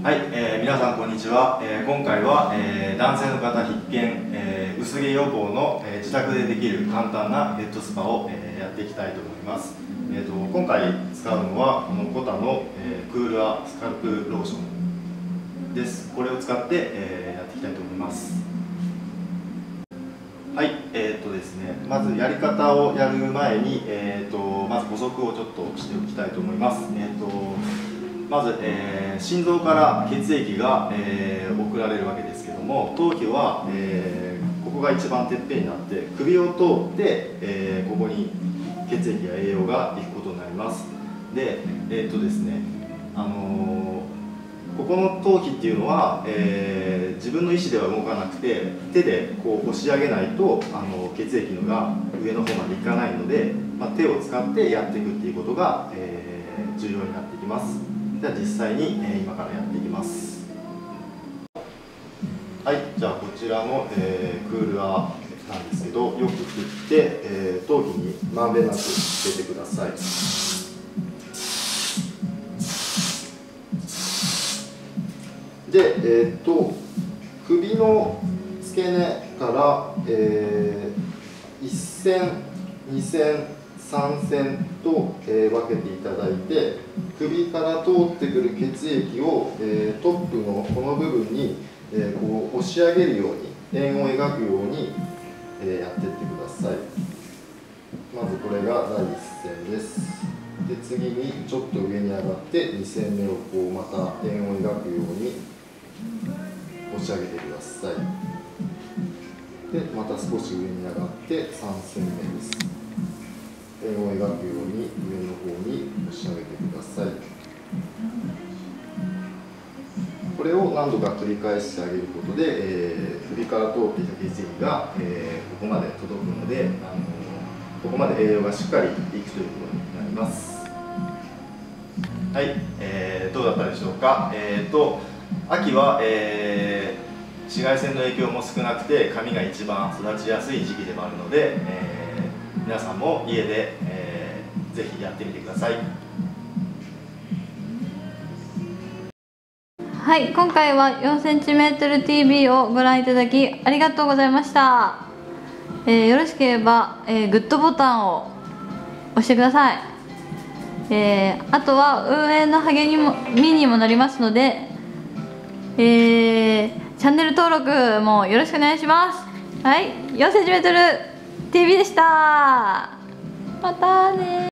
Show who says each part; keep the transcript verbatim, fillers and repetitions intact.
Speaker 1: はい、えー、皆さんこんにちは。えー、今回は、えー、男性の方必見、えー、薄毛予防の、えー、自宅でできる簡単なヘッドスパを、えー、やっていきたいと思います。えー、と今回使うのはこのコタの、えー、クールアスカルプローションです。これを使って、えー、やっていきたいと思います。はい、えーとですね、まずやり方をやる前に、えー、とまず補足をちょっとしておきたいと思います。えーとまず、えー、心臓から血液が、えー、送られるわけですけども、頭皮は、えー、ここが一番てっぺんになって首を通って、えー、ここに血液や栄養がいくことになります。で、えーとですね、あのー、ここの頭皮っていうのは、えー、自分の意思では動かなくて手でこう押し上げないとあの血液のが上の方までいかないので、まあ、手を使ってやっていくっていうことが、えー、重要になってきます。じゃあ実際に、えー、今からやっていきます。はい、じゃあこちらの、えー、クールアーなんですけど、よく振って、えー、頭皮にまんべんなくつけてください。で、えー、っと首の付け根から、えー、いっせん、にせん、さんせんと、えー、分けていただいて、首から通ってくる血液を、えー、トップのこの部分に、えー、こう押し上げるように円を描くように、えー、やっていってください。まずこれがだいいっせんです。で次にちょっと上に上がってにせんめをこうまた円を描くように押し上げてください。でまた少し上に上がってさんせんめです。円を描くように上の方に押し上げてください。これを何度か繰り返してあげることで、えー、首から通っていた血液が、えー、ここまで届くので、あのここまで栄養がしっかりいくということになります。はい、えー、どうだったでしょうか。えーと秋は、えー、紫外線の影響も少なくて髪が一番育ちやすい時期でもあるので、えー、皆さんも家で、えー、ぜひやってみてください。
Speaker 2: はい、今回は よんセンチメートルティーブイ をご覧いただきありがとうございました。えー、よろしければ、えー、グッドボタンを押してください。えー、あとは運営の励みもみにもなりますので、えー、チャンネル登録もよろしくお願いします。はい、 よんセンチメートルティーブイ でした。また。